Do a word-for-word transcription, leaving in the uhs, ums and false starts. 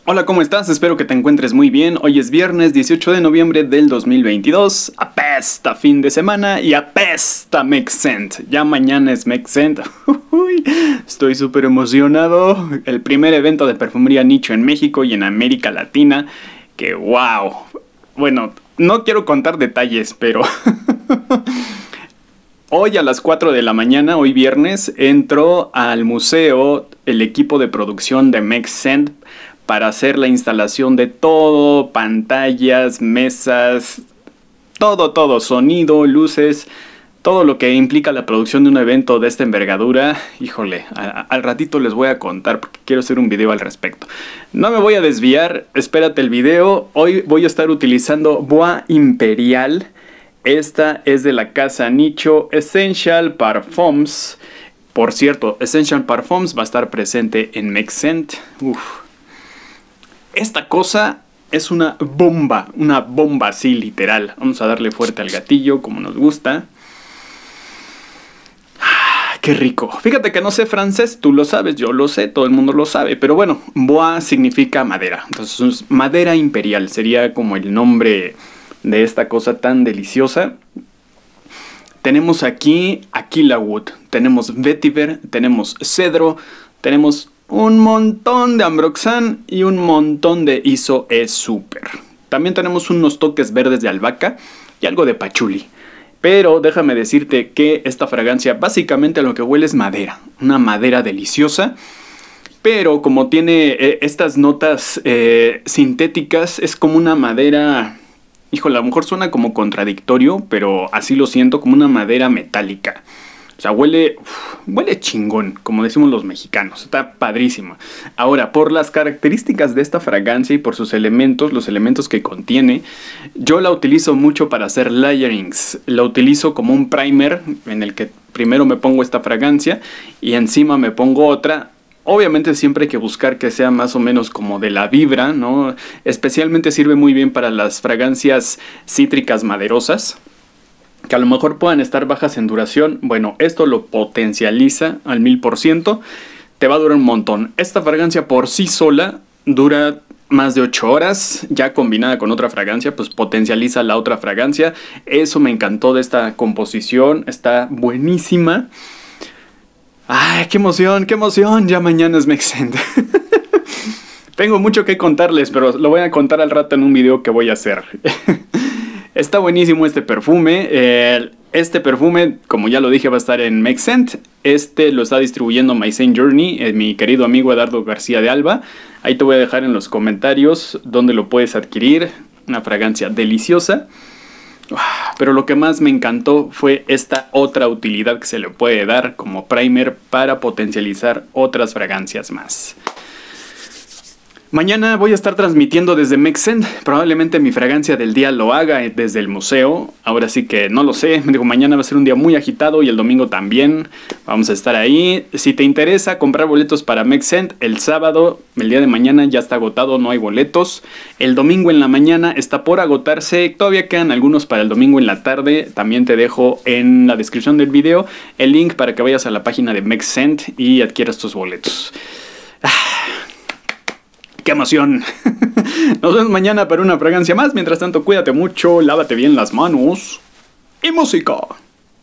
Hola, ¿cómo estás? Espero que te encuentres muy bien. Hoy es viernes dieciocho de noviembre del dos mil veintidós. Apesta fin de semana y apesta Mexcent. Ya mañana es Mexcent. Estoy súper emocionado. El primer evento de perfumería nicho en México y en América Latina. Que wow. Bueno, no quiero contar detalles, pero... Hoy a las cuatro de la mañana, hoy viernes, entró al museo el equipo de producción de Mexcent para hacer la instalación de todo, pantallas, mesas, todo, todo, sonido, luces, todo lo que implica la producción de un evento de esta envergadura. Híjole, a, al ratito les voy a contar porque quiero hacer un video al respecto. No me voy a desviar, espérate el video. Hoy voy a estar utilizando Bois Imperial. Esta es de la casa Nicho Essential Parfums. Por cierto, Essential Parfums va a estar presente en Mexcent. Uf. Esta cosa es una bomba, una bomba así literal. Vamos a darle fuerte al gatillo como nos gusta. Ah, qué rico. Fíjate que no sé francés, tú lo sabes, yo lo sé, todo el mundo lo sabe. Pero bueno, Bois significa madera. Entonces, madera imperial sería como el nombre de esta cosa tan deliciosa. Tenemos aquí Aquila Wood, tenemos vetiver, tenemos cedro, tenemos un montón de ambroxan y un montón de Iso E Super. También tenemos unos toques verdes de albahaca y algo de pachuli. Pero déjame decirte que esta fragancia básicamente lo que huele es madera, una madera deliciosa. Pero como tiene eh, estas notas eh, sintéticas, es como una madera... Híjole, a lo mejor suena como contradictorio, pero así lo siento, como una madera metálica. O sea, huele, uf, huele chingón, como decimos los mexicanos. Está padrísimo. Ahora, por las características de esta fragancia y por sus elementos, los elementos que contiene, yo la utilizo mucho para hacer layerings. La utilizo como un primer en el que primero me pongo esta fragancia y encima me pongo otra. Obviamente siempre hay que buscar que sea más o menos como de la vibra, ¿no? Especialmente sirve muy bien para las fragancias cítricas maderosas, que a lo mejor puedan estar bajas en duración. Bueno, esto lo potencializa al mil por ciento. Te va a durar un montón. Esta fragancia por sí sola dura más de ocho horas. Ya combinada con otra fragancia, pues potencializa la otra fragancia. Eso me encantó de esta composición. Está buenísima. ¡Ay, qué emoción, qué emoción! Ya mañana es Mexcent. Tengo mucho que contarles, pero lo voy a contar al rato en un video que voy a hacer. Está buenísimo este perfume. Eh, este perfume, como ya lo dije, va a estar en Mexcent. Este lo está distribuyendo My Same Journey, eh, mi querido amigo Eduardo García de Alba. Ahí te voy a dejar en los comentarios donde lo puedes adquirir. Una fragancia deliciosa. Pero lo que más me encantó fue esta otra utilidad que se le puede dar como primer para potencializar otras fragancias más. Mañana voy a estar transmitiendo desde Mexcent. Probablemente mi fragancia del día lo haga desde el museo. Ahora sí que no lo sé. Me digo, mañana va a ser un día muy agitado y el domingo también. Vamos a estar ahí. Si te interesa comprar boletos para Mexcent, el sábado, el día de mañana ya está agotado, no hay boletos. El domingo en la mañana está por agotarse. Todavía quedan algunos para el domingo en la tarde. También te dejo en la descripción del video el link para que vayas a la página de Mexcent y adquieras tus boletos. ¡Qué emoción! Nos vemos mañana para una fragancia más. Mientras tanto, cuídate mucho, lávate bien las manos y música.